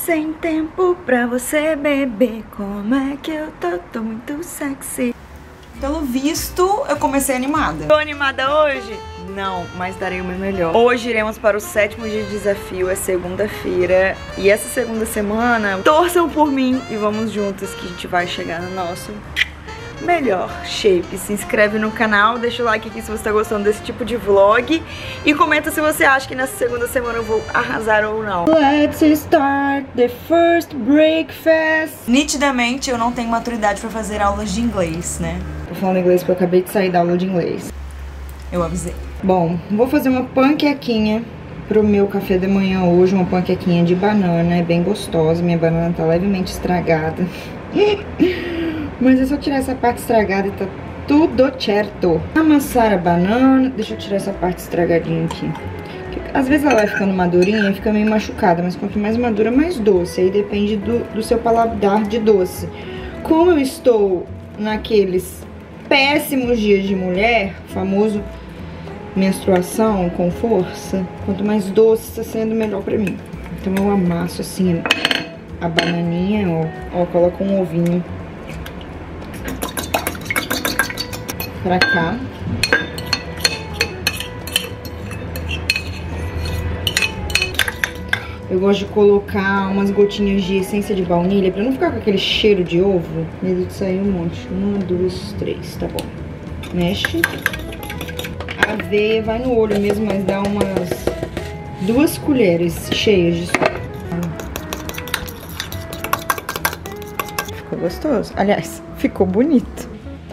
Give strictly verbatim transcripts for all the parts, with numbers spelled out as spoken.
sem tempo pra você beber. Como é que eu tô? Tô muito sexy. Pelo visto, eu comecei animada. Tô animada hoje? Não, mas darei o meu melhor. Hoje iremos para o sétimo dia de desafio, é segunda-feira. E essa segunda semana, torçam por mim e vamos juntas que a gente vai chegar no nosso melhor shape. Se inscreve no canal, deixa o like aqui se você tá gostando desse tipo de vlog e comenta se você acha que nessa segunda semana eu vou arrasar ou não. Let's start the first breakfast. Nitidamente eu não tenho maturidade pra fazer aulas de inglês, né? Tô falando inglês porque eu acabei de sair da aula de inglês. Eu avisei. Bom, vou fazer uma panquequinha pro meu café da manhã hoje, uma panquequinha de banana, é bem gostosa, minha banana tá levemente estragada. Mas é só tirar essa parte estragada e tá tudo certo. Amassar a banana, deixa eu tirar essa parte estragadinha aqui. Às vezes ela vai ficando madurinha e fica meio machucada, mas quanto mais madura, mais doce. Aí depende do, do seu paladar de doce. Como eu estou naqueles péssimos dias de mulher, famoso menstruação com força, quanto mais doce está sendo, melhor pra mim. Então eu amasso assim a bananinha, ó, ó, coloco um ovinho pra cá. Eu gosto de colocar umas gotinhas de essência de baunilha pra não ficar com aquele cheiro de ovo. Medo de sair um monte. Uma, duas, três, tá bom. Mexe. A aveia vai no olho mesmo, mas dá umas duas colheres cheias de suco. Ficou gostoso. Aliás, ficou bonito.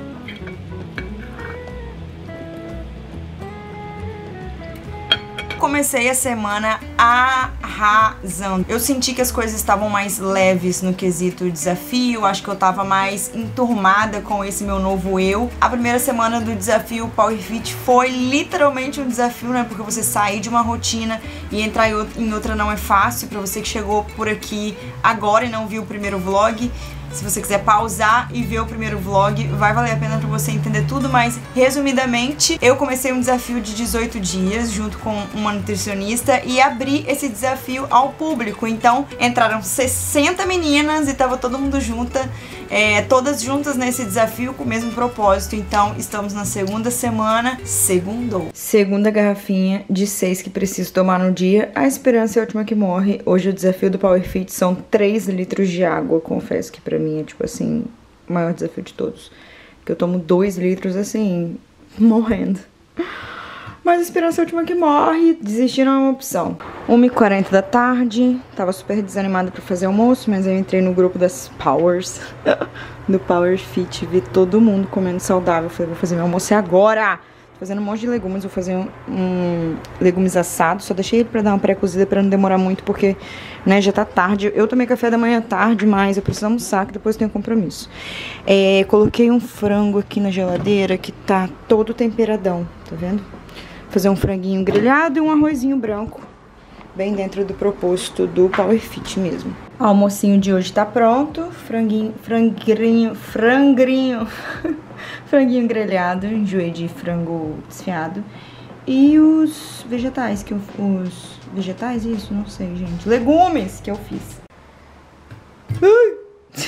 Comecei a semana arrasando. Eu senti que as coisas estavam mais leves no quesito desafio. Acho que eu tava mais enturmada com esse meu novo eu. A primeira semana do desafio Power Fit foi literalmente um desafio, né? Porque você sair de uma rotina e entrar em outra não é fácil. Pra você que chegou por aqui agora e não viu o primeiro vlog, se você quiser pausar e ver o primeiro vlog, vai valer a pena pra você entender tudo, mas resumidamente, eu comecei um desafio de dezoito dias junto com uma nutricionista e abri esse desafio ao público. Então, entraram sessenta meninas e tava todo mundo junta, é, todas juntas nesse desafio com o mesmo propósito. Então, estamos na segunda semana, segundou. Segunda garrafinha de seis que preciso tomar no dia. A esperança é a última que morre. Hoje o desafio do Power Fit são três litros de água. Confesso que pra mim é, tipo assim, o maior desafio de todos. Que eu tomo dois litros, assim, morrendo. Mas a esperança é a última que morre, desistir não é uma opção. uma e quarenta da tarde, tava super desanimada pra fazer almoço, mas eu entrei no grupo das Powers, do Power Fit, vi todo mundo comendo saudável. Falei, vou fazer meu almoço agora! Tô fazendo um monte de legumes, vou fazer um, um legumes assados, só deixei ele pra dar uma pré-cozida pra não demorar muito, porque, né, já tá tarde. Eu tomei café da manhã tarde, mas eu preciso almoçar, que depois tenho compromisso. É, coloquei um frango aqui na geladeira, que tá todo temperadão, tá vendo? Fazer um franguinho grelhado e um arrozinho branco, bem dentro do proposto do Power Fit mesmo. O almocinho de hoje tá pronto, franguinho, frangrinho, frangrinho, franguinho grelhado, enjoei de frango desfiado. E os vegetais, que eu, os vegetais, isso, não sei, gente, legumes que eu fiz. Ai.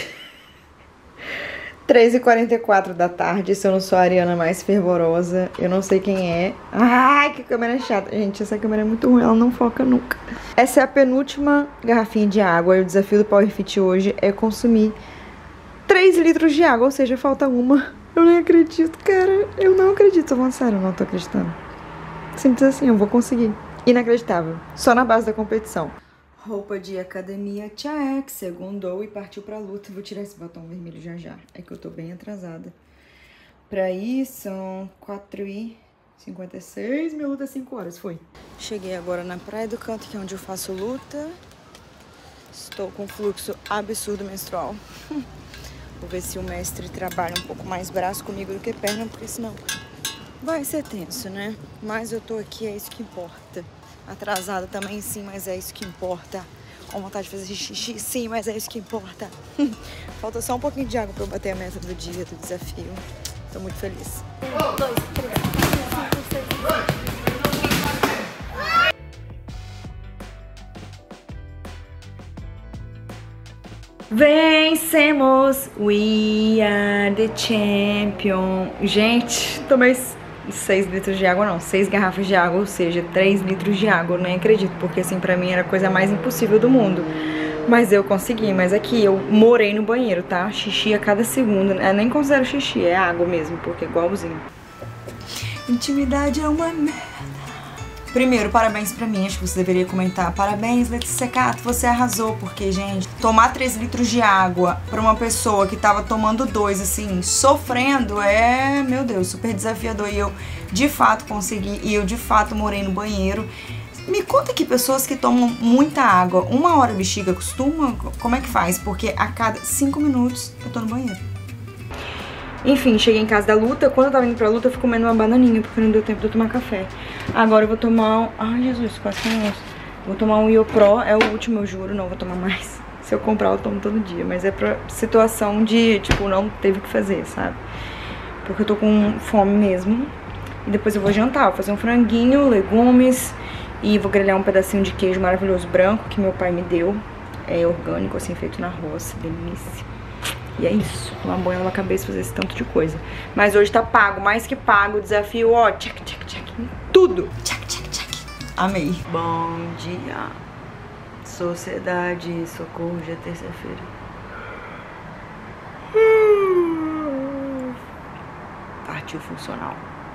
três e quarenta e quatro da tarde, se eu não sou a Ariana mais fervorosa, eu não sei quem é. Ai, que câmera chata. Gente, essa câmera é muito ruim, ela não foca nunca. Essa é a penúltima garrafinha de água e o desafio do Power Fit hoje é consumir três litros de água, ou seja, falta uma. Eu nem acredito, cara. Eu não acredito, tô falando sério, eu não tô acreditando. Simples assim, eu vou conseguir. Inacreditável. Só na base da competição. Roupa de academia, check, segundou e partiu pra luta. Vou tirar esse batom vermelho já já, é que eu tô bem atrasada. Pra ir são quatro e cinquenta e seis, minha luta é cinco horas, foi. Cheguei agora na Praia do Canto, que é onde eu faço luta. Estou com fluxo absurdo menstrual. Vou ver se o mestre trabalha um pouco mais braço comigo do que perna, porque senão vai ser tenso, né? Mas eu tô aqui, é isso que importa. Atrasada também, sim, mas é isso que importa. Com vontade de fazer xixi, sim, mas é isso que importa. Falta só um pouquinho de água pra eu bater a meta do dia, do desafio. Tô muito feliz. Um, dois, três, quatro, cinco, seis, sete. Vencemos! We are the champion. Gente, tomei seis litros de água, não, seis garrafas de água, ou seja, três litros de água. Eu nem acredito, porque assim, pra mim era a coisa mais impossível do mundo. Mas eu consegui, mas aqui eu morei no banheiro, tá? Xixi a cada segundo. Eu nem considero xixi, é água mesmo, porque é igualzinho. Intimidade é uma merda. Primeiro, parabéns pra mim, acho que você deveria comentar. Parabéns, Letícia Secato, você arrasou. Porque, gente, tomar três litros de água pra uma pessoa que tava tomando dois, assim, sofrendo, é, meu Deus, super desafiador. E eu, de fato, consegui, e eu, de fato, morei no banheiro. Me conta aqui, pessoas que tomam muita água, uma hora a bexiga costuma? Como é que faz? Porque a cada cinco minutos eu tô no banheiro. Enfim, cheguei em casa da luta. Quando eu tava indo pra luta, eu fui comendo uma bananinha, porque não deu tempo de eu tomar café. Agora eu vou tomar um... Ai, Jesus, quase que não. Vou tomar um Iopro, é o último, eu juro, não vou tomar mais. Se eu comprar, eu tomo todo dia. Mas é pra situação de, tipo, não teve o que fazer, sabe? Porque eu tô com fome mesmo. E depois eu vou jantar, vou fazer um franguinho, legumes... E vou grelhar um pedacinho de queijo maravilhoso branco que meu pai me deu. É orgânico, assim, feito na roça. Delícia. E é isso. Uma banha na cabeça fazer esse tanto de coisa. Mas hoje tá pago, mais que pago. O desafio, ó, check, check, check. Tudo. Check, check, check. Amei. Bom dia. Sociedade, socorro, já é terça-feira. Partiu funcional.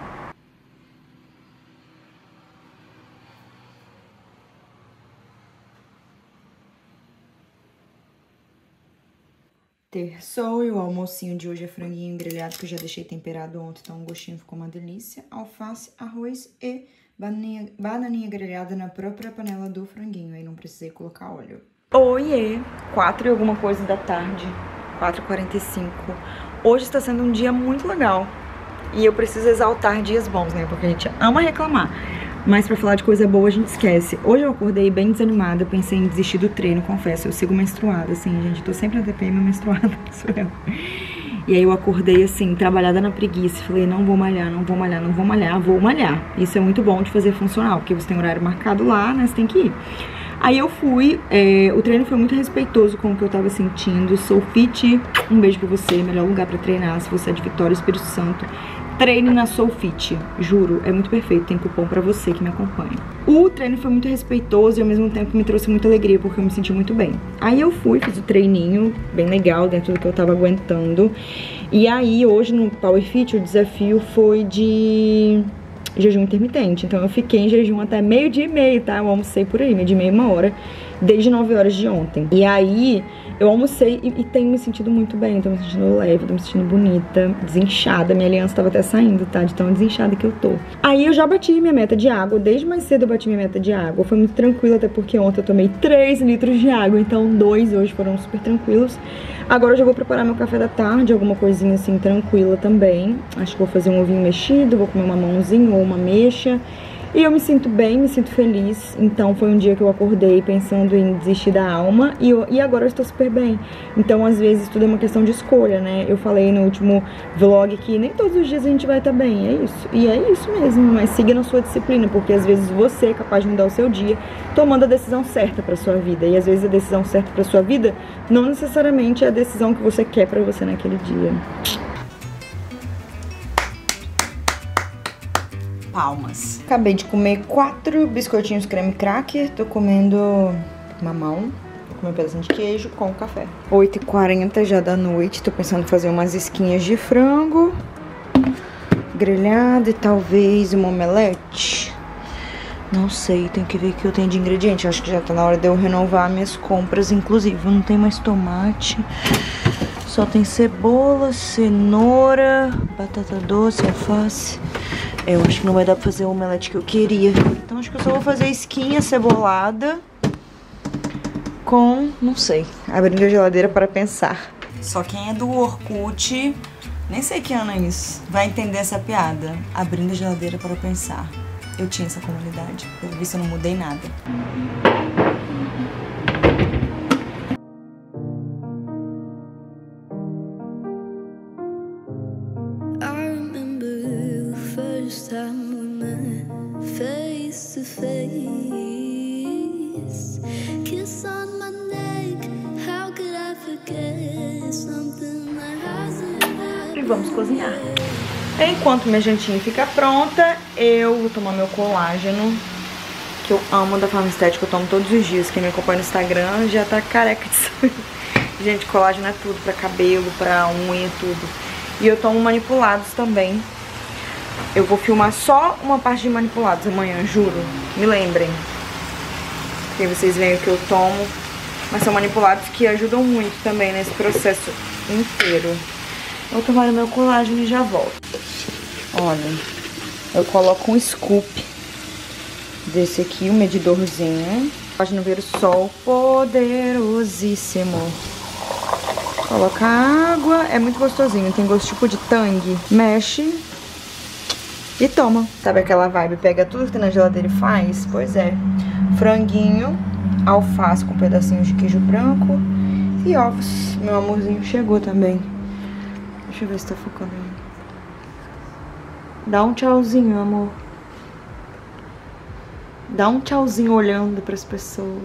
Terçou e o almocinho de hoje é franguinho grelhado que eu já deixei temperado ontem, então o gostinho ficou uma delícia. Alface, arroz e bananinha, bananinha grelhada na própria panela do franguinho, aí não precisei colocar óleo. Oiê! quatro e alguma coisa da tarde, quatro e quarenta e cinco. Hoje está sendo um dia muito legal e eu preciso exaltar dias bons, né? Porque a gente ama reclamar. Mas pra falar de coisa boa a gente esquece. Hoje eu acordei bem desanimada, pensei em desistir do treino, confesso. Eu sigo menstruada, assim, gente. Tô sempre na T P M menstruada, sou eu. E aí eu acordei, assim, trabalhada na preguiça. Falei, não vou malhar, não vou malhar, não vou malhar, vou malhar. Isso é muito bom de fazer funcional, porque você tem horário marcado lá, né? Você tem que ir. Aí eu fui, é, o treino foi muito respeitoso com o que eu tava sentindo. Sou fit, um beijo pra você, melhor lugar pra treinar, se você é de Vitória, Espírito Santo. Treine na Soul Fit, juro, é muito perfeito, tem cupom pra você que me acompanha. O treino foi muito respeitoso e ao mesmo tempo me trouxe muita alegria, porque eu me senti muito bem. Aí eu fui, fiz o treininho bem legal, dentro do que eu tava aguentando. E aí hoje no Power Fit o desafio foi de jejum intermitente. Então eu fiquei em jejum até meio dia e meio, tá? Eu almocei por aí, meio dia e meia, uma hora, desde nove horas de ontem. E aí eu almocei e, e tenho me sentido muito bem, tô me sentindo leve, tô me sentindo bonita, desinchada. Minha aliança tava até saindo, tá? De tão desinchada que eu tô. Aí eu já bati minha meta de água, desde mais cedo eu bati minha meta de água. Foi muito tranquilo, até porque ontem eu tomei três litros de água, então dois hoje foram super tranquilos. Agora eu já vou preparar meu café da tarde, alguma coisinha assim tranquila também. Acho que vou fazer um ovinho mexido, vou comer uma mamãozinha ou uma ameixa. E eu me sinto bem, me sinto feliz. Então foi um dia que eu acordei pensando em desistir da alma e, eu, e agora eu estou super bem. Então às vezes tudo é uma questão de escolha, né? Eu falei no último vlog que nem todos os dias a gente vai estar bem, é isso. E é isso mesmo, mas siga na sua disciplina, porque às vezes você é capaz de mudar o seu dia tomando a decisão certa pra sua vida. E às vezes a decisão certa pra sua vida não necessariamente é a decisão que você quer pra você naquele dia. Palmas. Acabei de comer quatro biscoitinhos creme cracker. Tô comendo mamão. Vou comer um pedacinho de queijo com café. oito e quarenta já da noite. Tô pensando em fazer umas esquinhas de frango grelhado e talvez uma omelete. Não sei, tem que ver o que eu tenho de ingrediente. Acho que já tá na hora de eu renovar minhas compras. Inclusive, não tem mais tomate. Só tem cebola, cenoura, batata doce, alface. Eu acho que não vai dar pra fazer o omelete que eu queria. Então acho que eu só vou fazer esquinha cebolada com, não sei, abrindo a geladeira para pensar. Só quem é do Orkut, nem sei que ano é isso, vai entender essa piada. Abrindo a geladeira para pensar. Eu tinha essa comunidade. Pelo visto eu não mudei nada. Time we met face to face, kiss on my neck, how could I forget? vamos cozinhar. Enquanto minha jantinha fica pronta, eu vou tomar meu colágeno, que eu amo, da Farma Estética, eu tomo todos os dias. Quem me acompanha no Instagram já tá careca disso. Gente, colágeno é tudo, pra cabelo, pra unha, tudo. E eu tomo manipulados também. Eu vou filmar só uma parte de manipulados amanhã, juro. Me lembrem. Porque vocês veem o que eu tomo. Mas são manipulados que ajudam muito também nesse processo inteiro. Vou tomar o meu colágeno e já volto. Olha, eu coloco um scoop desse aqui, um medidorzinho. Colágeno ver o sol poderosíssimo. Coloca água, é muito gostosinho, tem gosto tipo de tangue. Mexe e toma. Sabe aquela vibe, pega tudo que tem na geladeira e faz? Pois é. Franguinho, alface com pedacinhos de queijo branco e ovos. Meu amorzinho chegou também. Deixa eu ver se tá focando aí. Dá um tchauzinho, amor. Dá um tchauzinho olhando pras pessoas.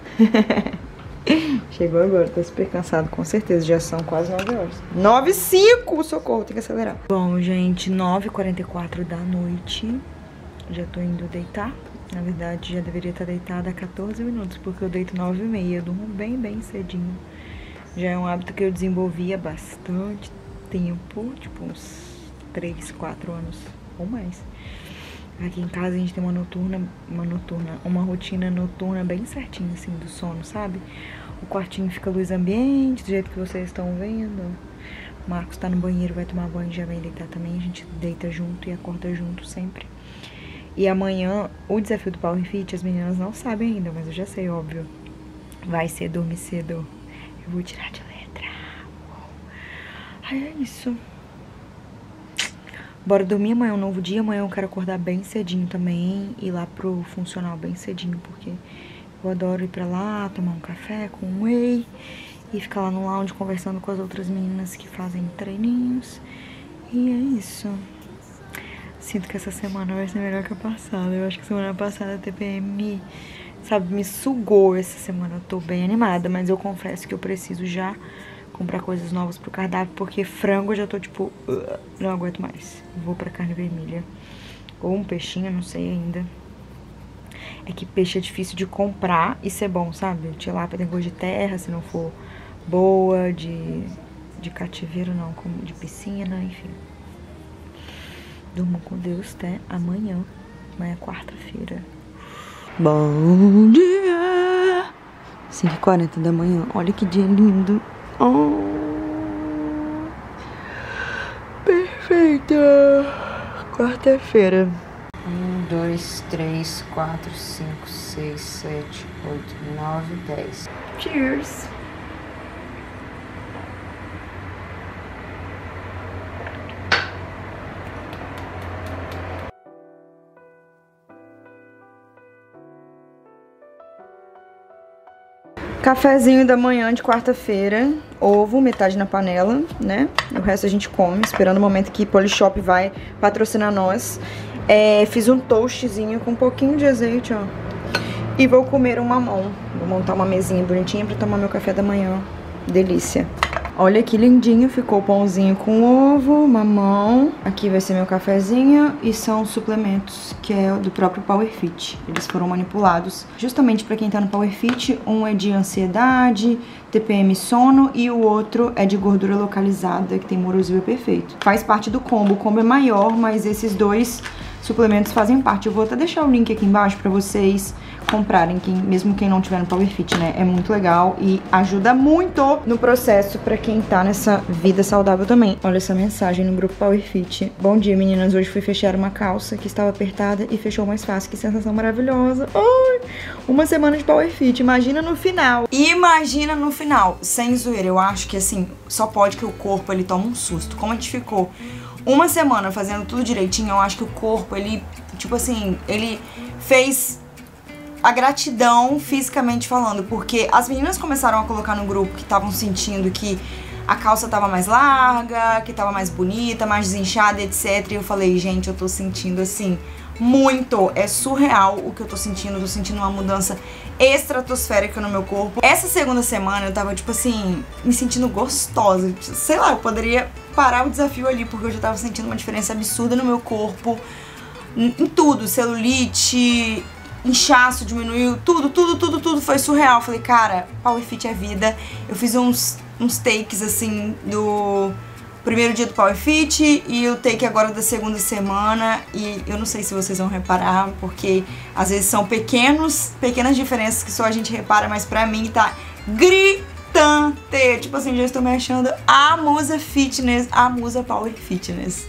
Chegou agora, tô super cansado, com certeza. Já são quase nove horas. nove e cinco! Socorro, tem que acelerar. Bom, gente, nove e quarenta e quatro da noite. Já tô indo deitar. Na verdade, já deveria estar deitada há quatorze minutos, porque eu deito nove e meia. Eu durmo bem, bem cedinho. Já é um hábito que eu desenvolvi há bastante tempo, tipo uns três, quatro anos ou mais. Aqui em casa a gente tem uma noturna, uma noturna, uma rotina noturna bem certinha, assim, do sono, sabe? O quartinho fica luz ambiente, do jeito que vocês estão vendo. O Marcos tá no banheiro, vai tomar banho e já vem deitar também. A gente deita junto e acorda junto sempre. E amanhã, o desafio do Power Fit, as meninas não sabem ainda, mas eu já sei, óbvio. Vai ser dormir cedo. Eu vou tirar de letra. Ai, é isso. Bora dormir, amanhã é um novo dia. Amanhã eu quero acordar bem cedinho também. Ir lá pro funcional bem cedinho, porque eu adoro ir pra lá, tomar um café com um whey. E ficar lá no lounge conversando com as outras meninas que fazem treininhos. E é isso. Sinto que essa semana vai ser melhor que a passada. Eu acho que semana passada a T P M me, sabe, me sugou. Essa semana eu tô bem animada, mas eu confesso que eu preciso já comprar coisas novas pro cardápio, porque frango eu já tô tipo, uh, não aguento mais. Vou pra carne vermelha. Ou um peixinho, não sei ainda. É que peixe é difícil de comprar e ser bom, sabe? Tilápia tem gosto de terra, se não for boa, de, de cativeiro não, como de piscina, enfim. Durmam com Deus até amanhã. Amanhã é quarta-feira. Bom dia! cinco e quarenta da manhã. Olha que dia lindo. Oh, perfeita! Quarta-feira. Um, dois, três, quatro, cinco, seis, sete, oito, nove, dez. Cheers! Cafezinho da manhã de quarta-feira, ovo, metade na panela, né? O resto a gente come, esperando o momento que Polishop vai patrocinar nós. É, fiz um toastzinho com um pouquinho de azeite, ó. E vou comer um mamão. Vou montar uma mesinha bonitinha pra tomar meu café da manhã. Delícia. Olha que lindinho, ficou o pãozinho com ovo, mamão. Aqui vai ser meu cafezinho e são suplementos que é do próprio Power Fit. Eles foram manipulados justamente para quem tá no Power Fit. Um é de ansiedade, T P M sono e o outro é de gordura localizada, que tem Morosil perfeito. Faz parte do combo, o combo é maior, mas esses dois suplementos fazem parte. Eu vou até deixar o link aqui embaixo pra vocês comprarem, quem, mesmo quem não tiver no Power Fit, né? É muito legal e ajuda muito no processo pra quem tá nessa vida saudável também. Olha essa mensagem no grupo Power Fit. Bom dia, meninas. Hoje fui fechar uma calça que estava apertada e fechou mais fácil. Que sensação maravilhosa. Ai, uma semana de Power Fit. Imagina no final. Imagina no final. Sem zoeira. Eu acho que, assim, só pode que o corpo, ele toma um susto. Como a gente ficou uma semana fazendo tudo direitinho, eu acho que o corpo, ele, tipo assim, ele fez a gratidão fisicamente falando, porque as meninas começaram a colocar no grupo que estavam sentindo que a calça tava mais larga, que tava mais bonita, mais desinchada, etcétera. E eu falei, gente, eu tô sentindo, assim, muito. É surreal o que eu tô sentindo. Eu tô sentindo uma mudança estratosférica no meu corpo. Essa segunda semana eu tava, tipo assim, me sentindo gostosa. Sei lá, eu poderia parar o desafio ali, porque eu já tava sentindo uma diferença absurda no meu corpo. Em, em tudo, celulite, inchaço diminuiu, tudo, tudo, tudo, tudo foi surreal. Eu falei, cara, Power Fit é vida. Eu fiz uns, uns takes, assim, do primeiro dia do Power Fit e o take agora da segunda semana. E eu não sei se vocês vão reparar, porque às vezes são pequenos, pequenas diferenças que só a gente repara, mas pra mim tá gritante. Tipo assim, já estou me achando a musa fitness, a musa Power Fitness.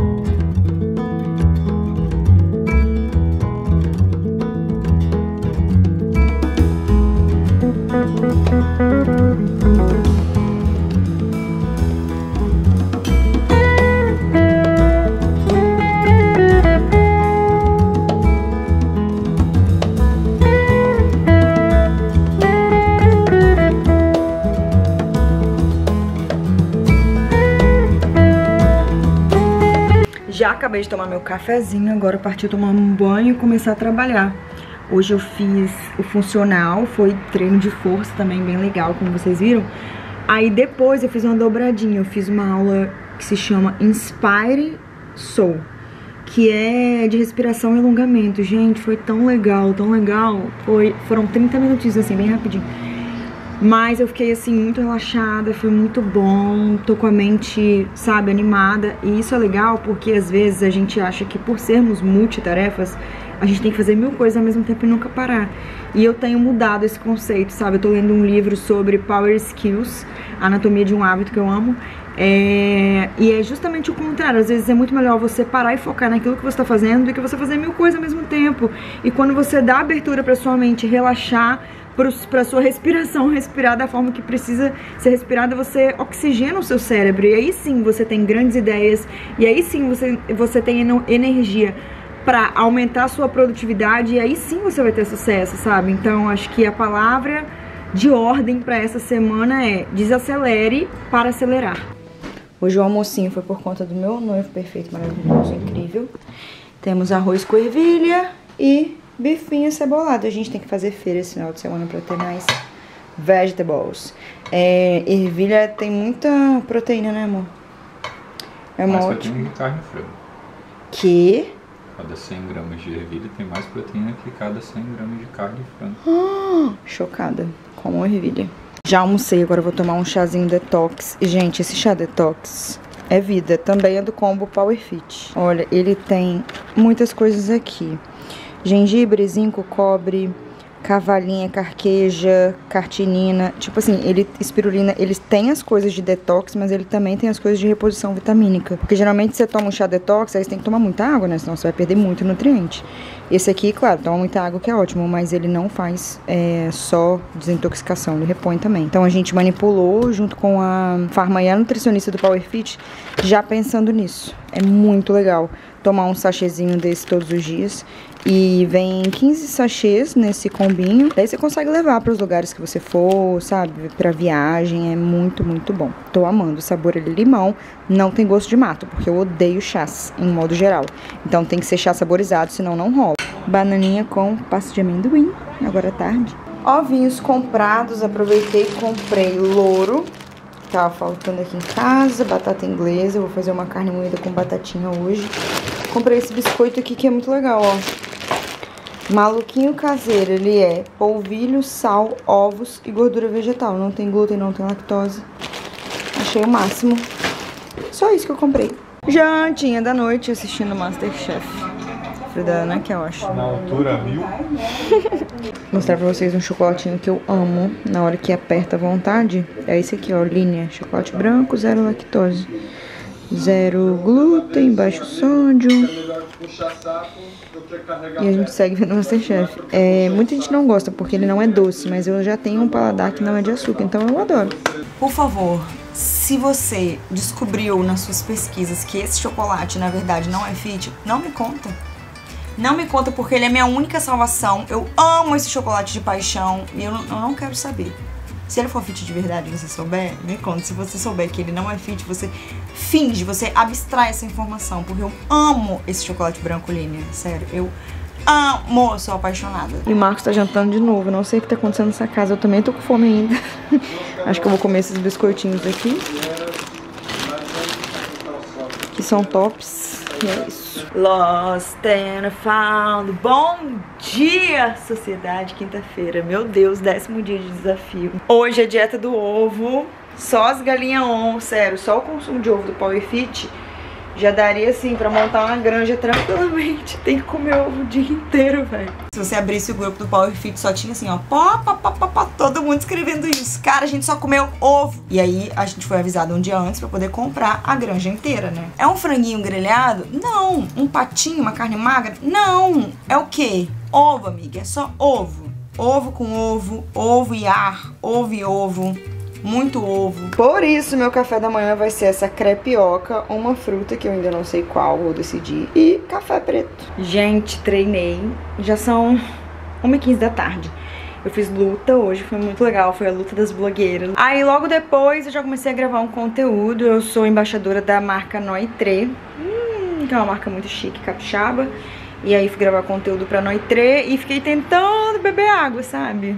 Já acabei de tomar meu cafezinho, agora parti tomar um banho e começar a trabalhar. Hoje eu fiz o funcional, foi treino de força também, bem legal, como vocês viram. Aí depois eu fiz uma dobradinha, eu fiz uma aula que se chama Inspire Soul, que é de respiração e alongamento. Gente, foi tão legal, tão legal. Foi, foram trinta minutinhos assim, bem rapidinho. Mas eu fiquei assim muito relaxada, foi muito bom, tô com a mente, sabe, animada. E isso é legal porque às vezes a gente acha que por sermos multitarefas, a gente tem que fazer mil coisas ao mesmo tempo e nunca parar. E eu tenho mudado esse conceito, sabe? Eu tô lendo um livro sobre Power Skills, Anatomia de um Hábito, que eu amo. É... E é justamente o contrário. Às vezes é muito melhor você parar e focar naquilo que você tá fazendo do que você fazer mil coisas ao mesmo tempo. E quando você dá abertura pra sua mente relaxar, para sua respiração respirar da forma que precisa ser respirada, você oxigena o seu cérebro. E aí sim você tem grandes ideias. E aí sim você, você tem energia para aumentar a sua produtividade. E aí sim você vai ter sucesso, sabe? Então acho que a palavra de ordem para essa semana é desacelere para acelerar. Hoje o almocinho foi por conta do meu noivo perfeito, maravilhoso, incrível. Temos arroz com ervilha e bifinho cebolado. A gente tem que fazer feira esse final de semana pra ter mais vegetables. É, ervilha tem muita proteína, né, amor? É uma mais ótima. proteína que carne frango. Que? Cada cem gramas de ervilha tem mais proteína que cada cem gramas de carne de frango. Ah, chocada. Como ervilha. Já almocei, agora eu vou tomar um chazinho detox. E, gente, esse chá detox é vida. Também é do combo Power Fit. Olha, ele tem muitas coisas aqui. Gengibre, zinco, cobre, cavalinha, carqueja, cartinina. Tipo assim, ele, espirulina, eles têm as coisas de detox, mas ele também tem as coisas de reposição vitamínica. Porque geralmente você toma um chá detox, aí você tem que tomar muita água, né? Senão você vai perder muito nutriente. Esse aqui, claro, toma muita água, que é ótimo, mas ele não faz é, só desintoxicação, ele repõe também. Então a gente manipulou junto com a farma e a nutricionista do Power Fit, já pensando nisso. É muito legal tomar um sachêzinho desse todos os dias. E vem quinze sachês nesse combinho. Daí você consegue levar para os lugares que você for, sabe? Pra viagem, é muito, muito bom. Tô amando, o sabor é limão, não tem gosto de mato, porque eu odeio chás, em modo geral. Então tem que ser chá saborizado, senão não rola. Bananinha com pasta de amendoim, agora é tarde. Ovinhos comprados, aproveitei e comprei louro. Tava faltando aqui em casa, batata inglesa, eu vou fazer uma carne moída com batatinha hoje. Comprei esse biscoito aqui que é muito legal, ó. Maluquinho caseiro, ele é polvilho, sal, ovos e gordura vegetal. Não tem glúten, não tem lactose. Achei o máximo. Só isso que eu comprei. Jantinha da noite assistindo Masterchef. Filho da Ana, que eu acho. Na altura mil. Mostrar pra vocês um chocolatinho que eu amo na hora que aperta a vontade. É esse aqui, ó, linha. Chocolate branco, zero lactose. Zero glúten, baixo sódio. E a gente segue vendo o Masterchef. É, muita gente não gosta porque ele não é doce, mas eu já tenho um paladar que não é de açúcar, então eu adoro. Por favor, se você descobriu nas suas pesquisas que esse chocolate, na verdade, não é fit, não me conta. Não me conta porque ele é minha única salvação. Eu amo esse chocolate de paixão e eu não, eu não quero saber. Se ele for fit de verdade e você souber, me conta. Se você souber que ele não é fit, você finge, você abstrai essa informação. Porque eu amo esse chocolate branco Linea. Sério, eu amo, sou apaixonada. E o Marcos tá jantando de novo. Não sei o que tá acontecendo nessa casa. Eu também tô com fome ainda. Acho que eu vou comer esses biscoitinhos aqui. Que são tops. E é isso. Lost and found. Bom dia, sociedade. Quinta-feira. Meu Deus, décimo dia de desafio. Hoje é dieta do ovo. Só as galinhas on, sério. Só o consumo de ovo do Power Fit já daria, assim, pra montar uma granja tranquilamente. Tem que comer ovo o dia inteiro, velho. Se você abrisse o grupo do Power Fit, só tinha assim, ó, pó, pó, pó, pó, pó, todo mundo escrevendo isso. Cara, a gente só comeu ovo. E aí, a gente foi avisado um dia antes pra poder comprar a granja inteira, né? É um franguinho grelhado? Não. Um patinho, uma carne magra? Não. É o quê? Ovo, amiga. É só ovo. Ovo com ovo, ovo e ar, ovo e ovo. Muito ovo. Por isso, meu café da manhã vai ser essa crepioca, uma fruta que eu ainda não sei qual, vou decidir, e café preto. Gente, treinei. Já são uma e quinze da tarde. Eu fiz luta hoje, foi muito legal, foi a luta das blogueiras. Aí logo depois eu já comecei a gravar um conteúdo. Eu sou embaixadora da marca Noitré, hum, que é uma marca muito chique, capixaba. E aí fui gravar conteúdo pra Noitré e fiquei tentando beber água, sabe?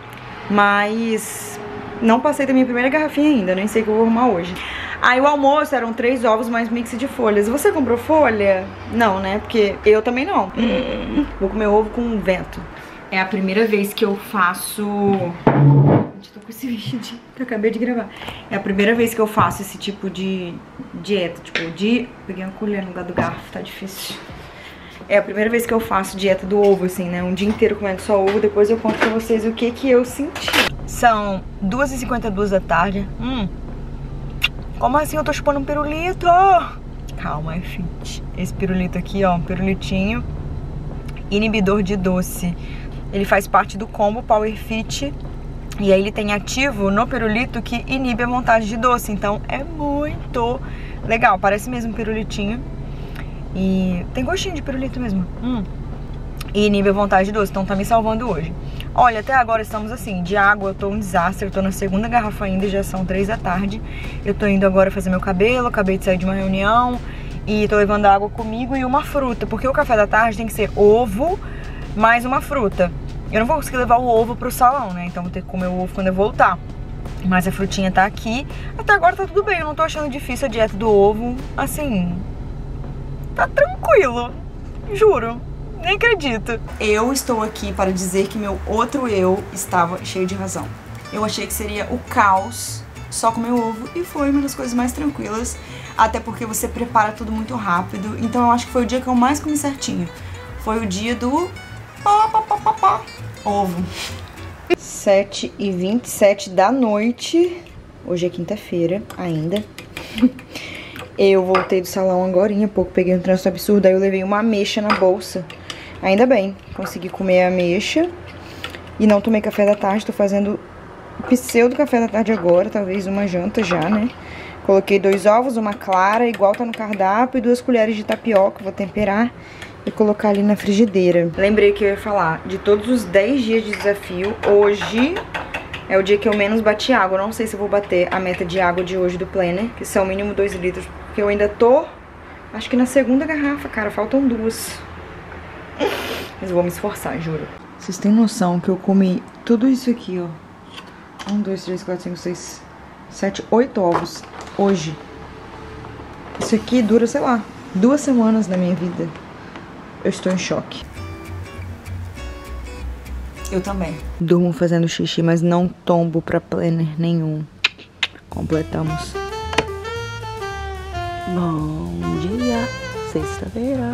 Mas não passei da minha primeira garrafinha ainda, nem sei o que eu vou arrumar hoje. Aí o almoço eram três ovos mais mix de folhas. Você comprou folha? Não, né? Porque eu também não. Hum, vou comer ovo com vento. É a primeira vez que eu faço... Gente, tô com esse vídeo que eu acabei de gravar. É a primeira vez que eu faço esse tipo de dieta. Tipo, de... Peguei uma colher no lugar do garfo, tá difícil. É a primeira vez que eu faço dieta do ovo, assim, né? Um dia inteiro comendo só ovo. Depois eu conto pra vocês o que que eu senti. São duas e cinquenta e duas da tarde. Hum. Como assim eu tô chupando um pirulito? Calma, é fit. Esse pirulito aqui, ó, um pirulitinho inibidor de doce. Ele faz parte do combo Power Fit. E aí ele tem ativo no pirulito que inibe a montagem de doce. Então é muito legal. Parece mesmo um pirulitinho. E tem gostinho de pirulito mesmo. Hum. E inibe a vontade de doce, então tá me salvando hoje. Olha, até agora estamos assim, de água eu tô um desastre. Eu tô na segunda garrafa ainda, já são três da tarde. Eu tô indo agora fazer meu cabelo, acabei de sair de uma reunião. E tô levando água comigo e uma fruta. Porque o café da tarde tem que ser ovo mais uma fruta. Eu não vou conseguir levar o ovo pro salão, né? Então vou ter que comer o ovo quando eu voltar. Mas a frutinha tá aqui. Até agora tá tudo bem, eu não tô achando difícil a dieta do ovo. Assim, tá tranquilo, juro. Nem acredito. Eu estou aqui para dizer que meu outro eu estava cheio de razão. Eu achei que seria o caos só comer ovo e foi uma das coisas mais tranquilas. Até porque você prepara tudo muito rápido. Então eu acho que foi o dia que eu mais comi certinho. Foi o dia do pá, pá, pá, pá, pá. Ovo. sete e vinte e sete da noite. Hoje é quinta-feira ainda. Eu voltei do salão agora há pouco, peguei um trânsito absurdo. Aí eu levei uma ameixa na bolsa. Ainda bem, consegui comer a ameixa. E não tomei café da tarde, tô fazendo pseudo café da tarde agora. Talvez uma janta já, né? Coloquei dois ovos, uma clara, igual tá no cardápio. E duas colheres de tapioca, vou temperar e colocar ali na frigideira. Lembrei que eu ia falar, de todos os dez dias de desafio, hoje é o dia que eu menos bati água. Eu não sei se eu vou bater a meta de água de hoje do Planner, que são mínimo dois litros. Porque eu ainda tô, acho que na segunda garrafa, cara, faltam duas. Mas eu vou me esforçar, juro. Vocês têm noção que eu comi tudo isso aqui, ó. Um, dois, três, quatro, cinco, seis, sete, oito ovos hoje. Isso aqui dura, sei lá, duas semanas da minha vida. Eu estou em choque. Eu também. Durmo fazendo xixi, mas não tombo pra Planner nenhum. Completamos. Bom dia, sexta-feira.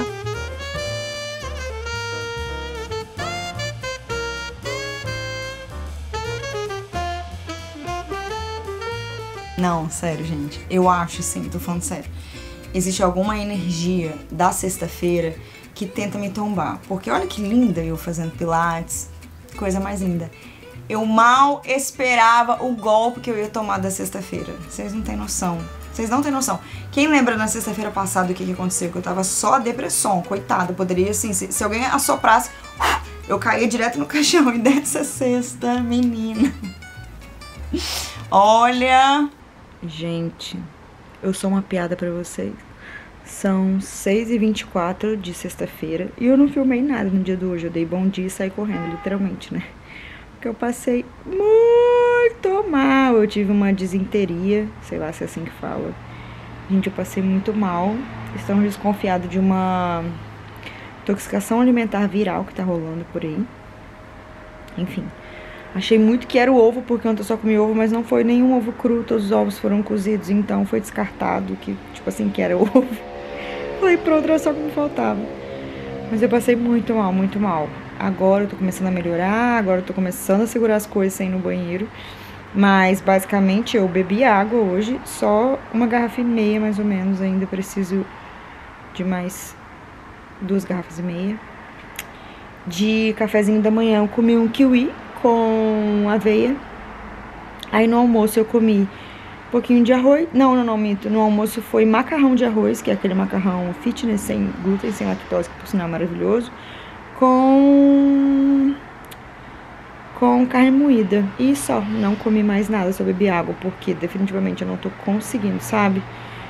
Não, sério, gente. Eu acho, sim, tô falando sério. Existe alguma energia da sexta-feira que tenta me tombar. Porque olha que linda eu fazendo pilates. Coisa mais linda. Eu mal esperava o golpe que eu ia tomar da sexta-feira. Vocês não têm noção. Vocês não têm noção. Quem lembra na sexta-feira passada o que, que aconteceu? Que eu tava só depressão, coitada. Poderia, assim, se, se alguém assoprasse, eu caía direto no caixão. E dessa sexta, menina... Olha... Gente, eu sou uma piada pra vocês. São seis e vinte e quatro de sexta-feira e eu não filmei nada no dia de hoje. Eu dei bom dia e saí correndo, literalmente, né? Porque eu passei muito mal. Eu tive uma disenteria, sei lá se é assim que fala. Gente, eu passei muito mal. Estamos desconfiados de uma intoxicação alimentar viral que tá rolando por aí. Enfim, achei muito que era o ovo, porque ontem eu só comi ovo, mas não foi nenhum ovo cru. Todos os ovos foram cozidos, então foi descartado que, tipo assim, que era ovo. Falei, pronto, era só o que me faltava. Mas eu passei muito mal, muito mal. Agora eu tô começando a melhorar, agora eu tô começando a segurar as coisas sem ir no banheiro. Mas, basicamente, eu bebi água hoje, só uma garrafa e meia, mais ou menos. Ainda preciso de mais duas garrafas e meia. De cafezinho da manhã, eu comi um kiwi com aveia. Aí, no almoço, eu comi um pouquinho de arroz. Não, não, não, minto. No almoço foi macarrão de arroz, que é aquele macarrão fitness, sem glúten, sem lactose, que por sinal é maravilhoso. Com... com carne moída. E só, não comi mais nada, só bebi água, porque definitivamente eu não tô conseguindo, sabe?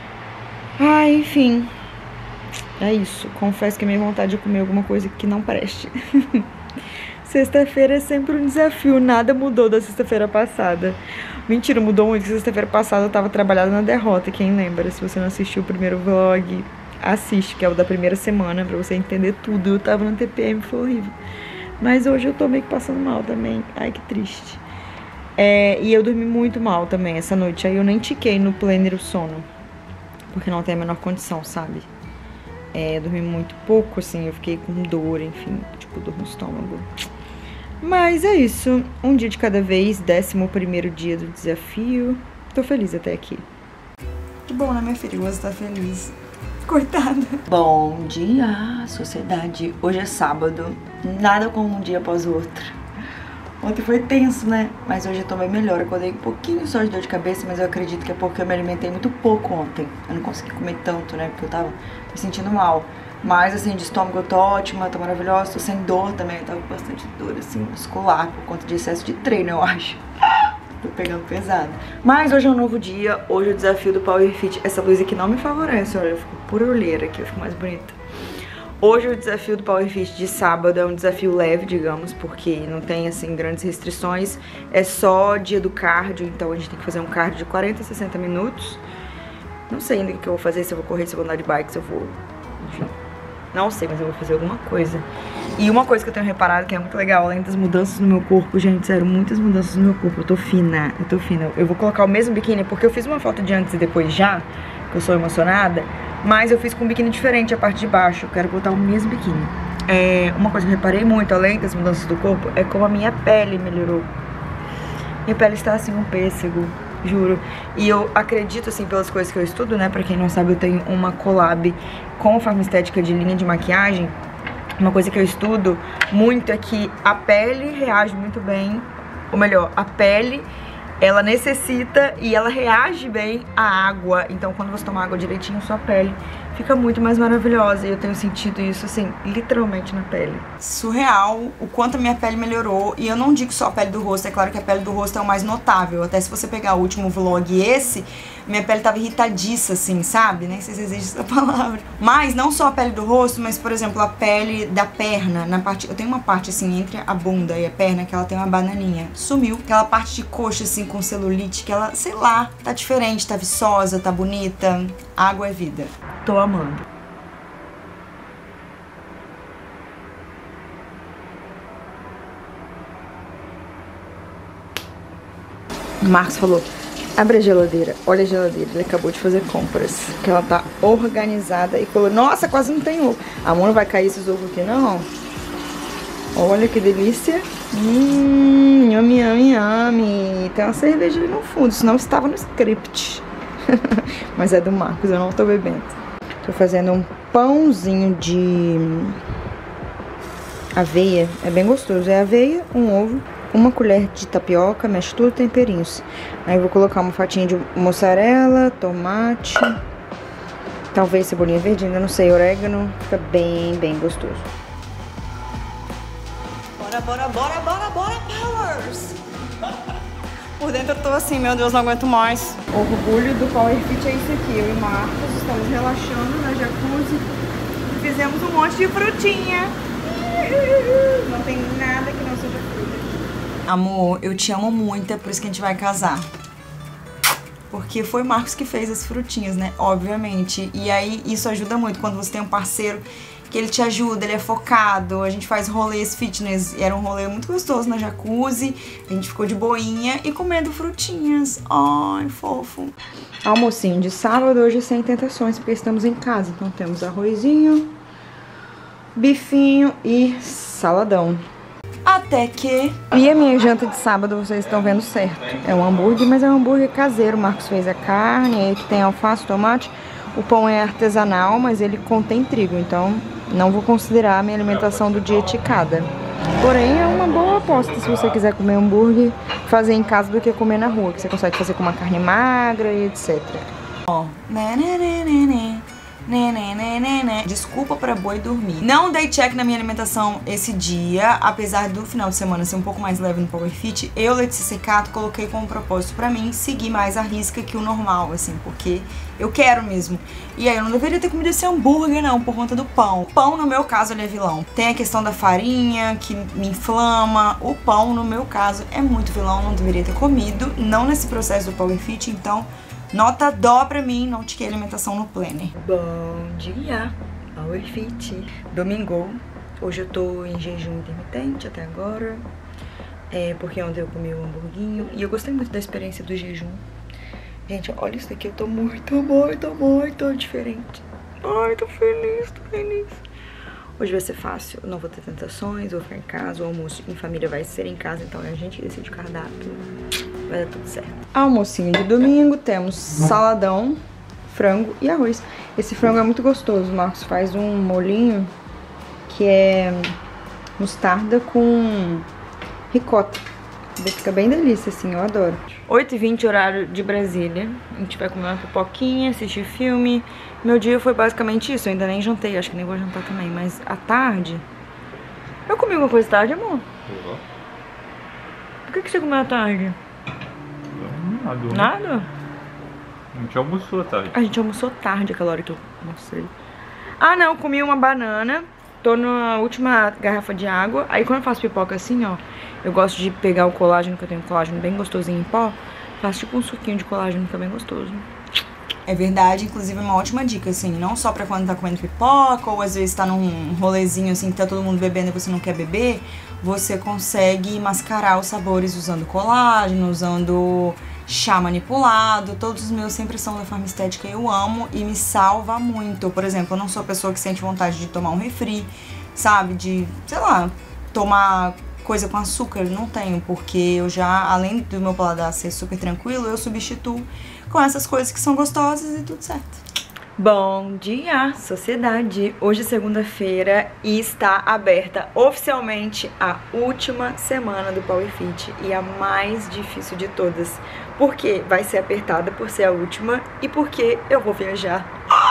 Ah, enfim. É isso. Confesso que a minha vontade é comer alguma coisa que não preste. Sexta-feira é sempre um desafio, nada mudou da sexta-feira passada. Mentira, mudou muito. Sexta-feira passada eu tava trabalhando na derrota, quem lembra? Se você não assistiu o primeiro vlog, assiste, que é o da primeira semana, pra você entender tudo. Eu tava no T P M, foi horrível. Mas hoje eu tô meio que passando mal também. Ai, que triste. É, e eu dormi muito mal também essa noite. Aí eu nem tiquei no planner o sono, porque não tem a menor condição, sabe? É, eu dormi muito pouco, assim, eu fiquei com dor, enfim, tipo, dor no estômago. Mas é isso, um dia de cada vez, décimo primeiro dia do desafio. Tô feliz até aqui. Que bom, né, minha filha? Você tá feliz. Coitada. Bom dia, sociedade. Hoje é sábado, nada como um dia após o outro. Ontem foi tenso, né? Mas hoje eu tô bem melhor. Eu acordei um pouquinho só de dor de cabeça, mas eu acredito que é porque eu me alimentei muito pouco ontem. Eu não consegui comer tanto, né? Porque eu tava me sentindo mal. Mas, assim, de estômago eu tô ótima, tô maravilhosa, tô sem dor também. Eu tava com bastante dor, assim, muscular, por conta de excesso de treino, eu acho. Tô pegando pesado. Mas hoje é um novo dia, hoje é o desafio do Power Fit. Essa luz aqui não me favorece, olha, eu fico pura olheira aqui, eu fico mais bonita. Hoje o desafio do Power Fit de sábado é um desafio leve, digamos, porque não tem, assim, grandes restrições. É só dia do cardio, então a gente tem que fazer um cardio de quarenta a sessenta minutos. Não sei ainda o que eu vou fazer, se eu vou correr, se eu vou andar de bike, se eu vou... Enfim, não sei, mas eu vou fazer alguma coisa. E uma coisa que eu tenho reparado que é muito legal, além das mudanças no meu corpo, gente, sério, muitas mudanças no meu corpo. Eu tô fina, eu tô fina. Eu vou colocar o mesmo biquíni, porque eu fiz uma foto de antes e depois já, que eu sou emocionada, mas eu fiz com um biquíni diferente a parte de baixo. Eu quero botar o mesmo biquíni. É, uma coisa que eu reparei muito, além das mudanças do corpo, é como a minha pele melhorou. Minha pele está assim, um pêssego, juro. E eu acredito, assim, pelas coisas que eu estudo, né? Pra quem não sabe, eu tenho uma collab com Forma Estética de linha de maquiagem. Uma coisa que eu estudo muito é que a pele reage muito bem, ou melhor, a pele, ela necessita e ela reage bem à água. Então, quando você toma água direitinho, sua pele fica muito mais maravilhosa. E eu tenho sentido isso, assim, literalmente na pele. Surreal o quanto a minha pele melhorou. E eu não digo só a pele do rosto, é claro que a pele do rosto é o mais notável. Até se você pegar o último vlog e esse, minha pele tava irritadiça, assim, sabe? Nem sei se existe essa palavra. Mas não só a pele do rosto, mas, por exemplo, a pele da perna. Na parte, eu tenho uma parte, assim, entre a bunda e a perna, que ela tem uma bananinha. Sumiu. Aquela parte de coxa, assim, com celulite, que ela, sei lá, tá diferente, tá viçosa, tá bonita. Água é vida. Tô amando. O Marcos falou, abre a geladeira. Olha a geladeira, ele acabou de fazer compras. Que ela tá organizada e falou, nossa, quase não tem ovo. Amor, não vai cair esses ovos aqui não. Olha que delícia. Hum, yummy, yummy, yummy. Tem uma cerveja ali no fundo, senão estava no script. Mas é do Marcos, eu não tô bebendo. Tô fazendo um pãozinho de aveia. É bem gostoso. É aveia, um ovo, uma colher de tapioca, mexe tudo, temperinhos. Aí eu vou colocar uma fatinha de mussarela, tomate, talvez cebolinha verde, ainda não sei, orégano. Fica bem, bem gostoso. Bora, bora, bora, bora, bora, Powers! Por dentro eu tô assim, meu Deus, não aguento mais. O orgulho do Power Fit é isso aqui. Eu e Marcos estamos relaxando na jacuzzi. Fizemos um monte de frutinha. Não tem nada que não seja fruta. Amor, eu te amo muito, é por isso que a gente vai casar. Porque foi o Marcos que fez as frutinhas, né? Obviamente. E aí isso ajuda muito quando você tem um parceiro que ele te ajuda, ele é focado. A gente faz rolês fitness. Era um rolê muito gostoso na jacuzzi. A gente ficou de boinha e comendo frutinhas. Ai, fofo. Almocinho de sábado, hoje sem tentações, porque estamos em casa. Então temos arrozinho, bifinho e saladão. Até que... E a minha janta de sábado, vocês estão vendo certo. É um hambúrguer, mas é um hambúrguer caseiro. O Marcos fez a carne, aí que tem alface, tomate. O pão é artesanal, mas ele contém trigo, então não vou considerar a minha alimentação do dia eticada. Porém, é uma boa aposta se você quiser comer hambúrguer, fazer em casa do que comer na rua, que você consegue fazer com uma carne magra e etcétera. Ó, né, né, né, né, né. Né, né, né, né, né. Desculpa pra boi dormir. Não dei check na minha alimentação esse dia, apesar do final de semana ser um pouco mais leve no Power Fit. Eu, Letícia Secato, coloquei como propósito pra mim seguir mais a risca que o normal, assim, porque eu quero mesmo. E aí eu não deveria ter comido esse hambúrguer, não, por conta do pão. O pão, no meu caso, ele é vilão. Tem a questão da farinha, que me inflama. O pão, no meu caso, é muito vilão, não deveria ter comido. Não nesse processo do Power Fit, então... Nota dó pra mim, não tiquei alimentação no planner. Bom dia, Power Fit. Domingo. Hoje eu tô em jejum intermitente até agora. É, porque ontem eu comi o hamburguinho. E eu gostei muito da experiência do jejum. Gente, olha isso aqui, eu tô muito, muito, muito diferente. Ai, tô feliz, tô feliz. Hoje vai ser fácil, eu não vou ter tentações, vou ficar em casa, o almoço em família vai ser em casa, então é a gente que decide o cardápio. Vai dar tudo certo. Almocinho de domingo, temos saladão, frango e arroz. Esse frango é muito gostoso, o Marcos faz um molhinho que é mostarda com ricota. Fica bem delícia, assim, eu adoro. oito e vinte, horário de Brasília. A gente vai comer uma pipoquinha, assistir filme. Meu dia foi basicamente isso, eu ainda nem jantei, acho que nem vou jantar também. Mas à tarde... Eu comi alguma coisa à tarde, amor? Uhum. Por que que você comeu à tarde? Nada. Nada? A gente almoçou à tarde. A gente almoçou tarde, aquela hora que eu mostrei. Ah, não, comi uma banana. Tô na última garrafa de água. Aí quando eu faço pipoca assim, ó, eu gosto de pegar o colágeno, que eu tenho colágeno bem gostosinho em pó. Faço tipo um suquinho de colágeno, que é bem gostoso. É verdade, inclusive é uma ótima dica, assim, não só pra quando tá comendo pipoca, ou às vezes tá num rolezinho assim, que tá todo mundo bebendo e você não quer beber, você consegue mascarar os sabores usando colágeno, usando chá manipulado. Todos os meus sempre são da Farma Estética, eu amo e me salva muito. Por exemplo, eu não sou a pessoa que sente vontade de tomar um refri, sabe, de, sei lá, tomar coisa com açúcar, não tenho, porque eu já, além do meu paladar ser super tranquilo, eu substituo com essas coisas que são gostosas e tudo certo. Bom dia, sociedade! Hoje é segunda-feira e está aberta oficialmente a última semana do Power Fit e a mais difícil de todas. Porque vai ser apertada por ser a última e porque eu vou viajar.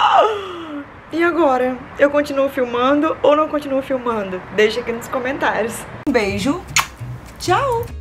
E agora? Eu continuo filmando ou não continuo filmando? Deixa aqui nos comentários. Um beijo, tchau!